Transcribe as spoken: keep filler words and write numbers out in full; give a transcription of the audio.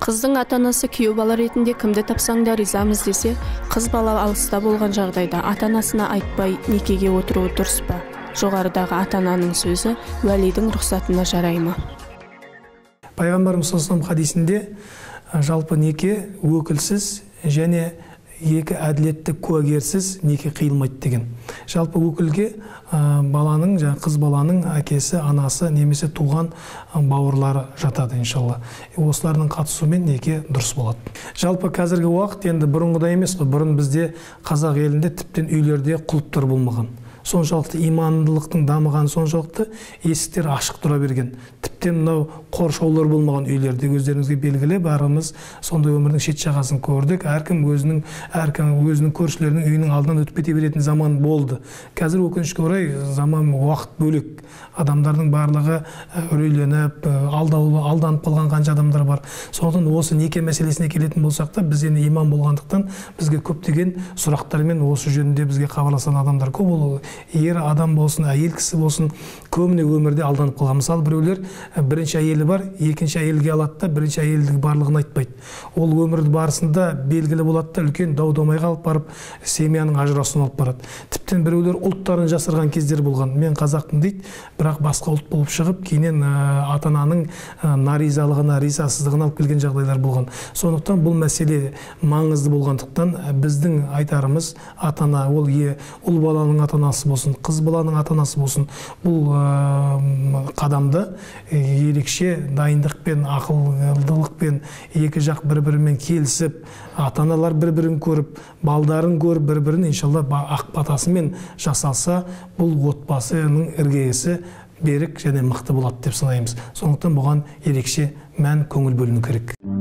Қыздың ата-анасы күйеу бала ретінде кімді тапсаң да ризамыз десе, қыз бала алыста болған жағдайда ата-анасына айтпай некеге отыруы дұрыс па? Жоғарыдағы ата-ананың сөзі уәлидің рұқсатына жарай ма? Пайғамбарымыз саллаллаху алейхи хадисінде жалпы неке өкілсіз және екі әділетті куәгерсіз неке қиылмайды деген. Жалпы өкілге баланың, қыз баланың әкесі, анасы, немесе туған бауырлары жатады, иншалла. Осылардың қатысуымен неке дұрыс болады. Жалпы қазіргі уақыт енді бұрынғыдай емес, бұрын бізде қазақ елінде тіптен үйлерде құлыптар болмаған. Соншалықты имандылықтың дамыған, соншалықты есіктер ашық тұра берген. Тіптен мынау қоршаулар болмаған үйлерде, өздеріңізге белгілі, бәріміз сондай өмірдің шет жағасын көрдік. Әркім өзінің, әркім өзінің көршілерінің үйінің алдынан өтіп кете беретін заман болды. Қазір өкінішке орай заман, уақыт бөлек. Адамдардың барлығы үрейленіп, алданып қалған қанша адамдар бар. Сондықтан осы неке мәселесіне келетін болсақ та, біз енді иман болғандықтан бізге көптеген сұрақтармен осы жөнінде бізге хабарласқан адамдар көп. Ол ер адам болсын, әйел кісі болсын, көбіне өмірде алданып қалған. Мысалы, біреулер бірінші әйелі бар, екінші әйелге алады да, бірінші әйелдің барлығын айтпайды. Ол өмірді барысында белгілі болады да, үлкен дау-дамайға алып барып, семьяның ажырасуына алып барады. Тіптен біреулер ұлттарын жасырған кездер болған. Мен қазақтың дейді, бірақ басқа ұлт болып шығып, кейіннен ата-ананың наризалығына, ризасыздығына алып келген жағдайлар болған. Сондықтан бұл мәселе маңызды болғандықтан біздің айтарымыз, ата-ана, ол ұл баланың ата-анасы болсын, қыз баланың ата-анасы болсын, бұл қадамды ерекше дайындықпен, ақылдылықпен, екі жақ бір-бірімен келісіп, ата-аналар бір-бірін көріп, балдарын көріп, бір-бірін иншалла ақ батасымен жасалса, бұл отбасының іргесі берік және мықты болады деп санаймыз. Сондықтан бұған ерекше мән, көңіл бөліну керек.